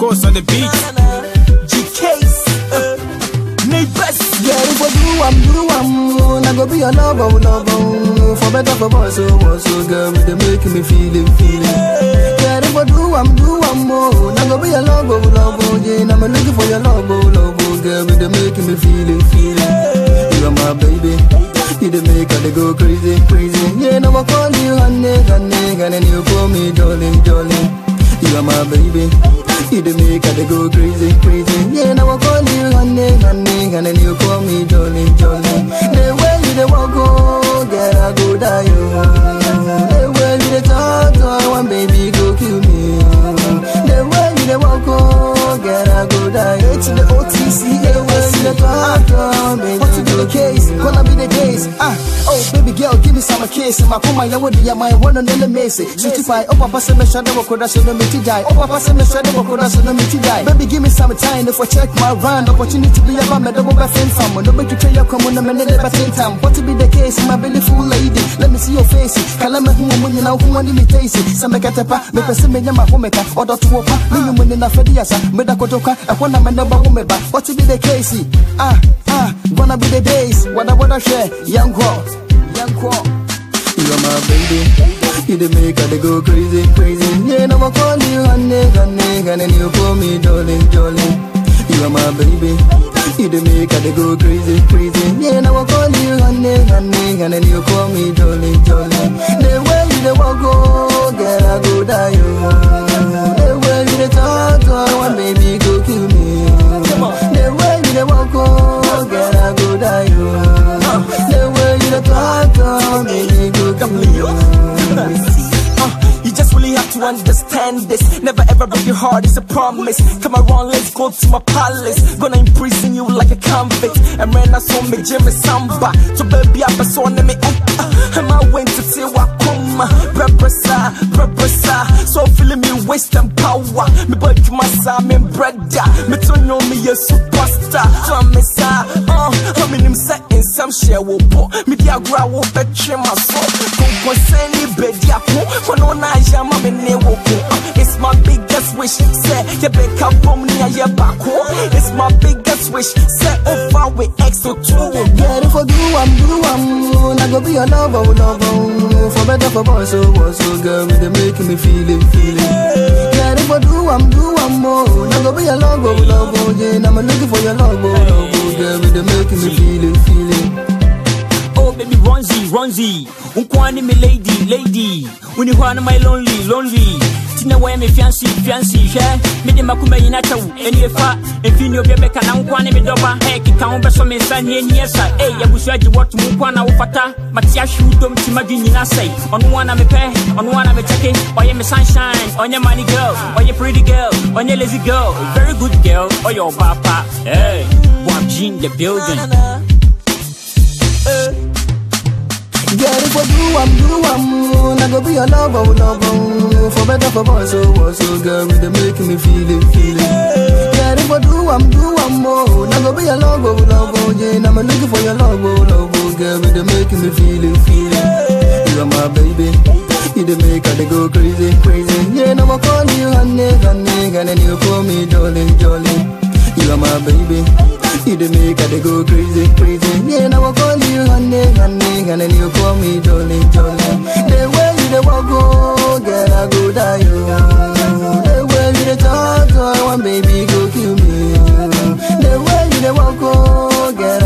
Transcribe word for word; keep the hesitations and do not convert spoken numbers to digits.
Coast on the beach. G K's. Neighbors. Yeah, if I do, I'm do, I'm I go be a lover, lover. For better, for worse, so what's so girl, they making me feeling, feeling. Yeah, if I do, I'm do, I'm more. I go be a lover, lover. Yeah, I'm looking for your love, love, girl, they making me feeling, feeling. You are my baby. You the make her they go crazy, crazy. Yeah, now I call you honey, honey, and then you call me darling, darling. You are my baby. You the make her they go crazy, crazy. Yeah, now I call you honey, honey, and then you call me darling, darling. The way you the walk, oh, girl, I go die. The way you the talk, oh, one baby go kill me. The way you the walk, oh, girl, I go die. It's the O T C, the way you the talk, oh, baby. What's the case? Gonna be the days. Ah, oh, baby girl, give me some kiss. My puma, ya would be my one on the messy. Certify, oh, papa, say, me shadow, could I say, no, me to die. Oh, papa, say, me shadow, could I say, no, me to die. Baby, give me some time if I check my run. Opportunity to be a bum, double by fame from. No, make you try your common, I'm in the same time. What to be the case, my beautiful lady? Let me see your face. Kalama, who when you know who want me taste it. Some make a tapa, make a similar homemaker, or the two of me, when in a fediasa, Medakotoka, I want a man about woman. What to be the case? Ah, ah, gonna be the days. What I wanna share, young girl, young girl. You are my baby. You the make her they go crazy, crazy. Yeah, now I call you honey, honey, and then you call me darling, darling. You are my baby. You the make her they go crazy, crazy. Yeah, now I call you honey, honey, and then you call me darling, darling. The way you the walk, oh, girl, I go die. Oh. The way you the talk, oh, one baby go kill me. The way you the walk, oh, girl, I go die. Oh. The way you the talk, oh, baby go kill me. You just really have to understand this. Never ever break your heart, it's a promise. Come around, let's go to my palace. Gonna imprison you like a convict. And when I saw me, Jimmy Samba. So baby, I was on me. And I went to see what come. Repressa, repressa. So feeling me wasting power. Me boy, my son, me brother. Me turn on me a superstar. So I'm a star. Uh, I'm in him setting some share. Me diagram will betray my soul. Concern me, baby, I it's my biggest wish, say you back up from me and your back. It's my biggest wish, say over with X O two. Yeah, if I do, I'm do, I'm I go be a lover, lover. For better, for worse, so what's so girl, they making me feeling, feeling. Yeah, if I do, I'm do, I'm more. I go be a lover, lover. Yeah, I'm looking for your love, love. Girl, they making me feeling, feeling. Oh baby, Ronzi, Ronzi, unkwani me lady, lady. When you want my lonely, lonely. Tina way me fiancé, fiancé, yeah. Me de makume inata u, eni fa. Enfini obiebeka na unkwani me doba. Hey, kika umbe so me sa ni eniesa. Hey, ya busuaji watu mkwana ufata. Matia shudo mtimagi nina say. Onuwana me pe, onuwana me cheke. Oye me sunshine, onye money girl. Oye pretty girl, onye lazy girl. Very good girl, oye obapa. Hey, Wabji the building. Uh. Yeah, if I do, I'm do, I'm I go be a lover, lover. For better, for worse, so what's so girl, they making me feeling, feeling. Yeah, if I do, I'm do, I'm more. I go be a lover, lover. Yeah, I'm looking for your love, love. Girl, they making me feeling, feeling. You are my baby. You the make her they go crazy, crazy. Yeah, now I call you honey, honey, and then you call me darling, darling. You are my baby. You the make her they go crazy, crazy. Yeah, now I call you honey, honey, and then you call me darling, darling. The way you the walk, oh, girl, I go die. Oh. The way you the talk, oh, one baby go kill me. The way you the walk, oh, girl,